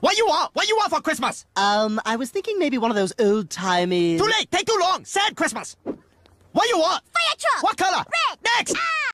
What you want? What you want for Christmas? I was thinking maybe one of those old-timey... Too late. Take too long. Sad Christmas. What you want? Fire truck! What color? Red! Next!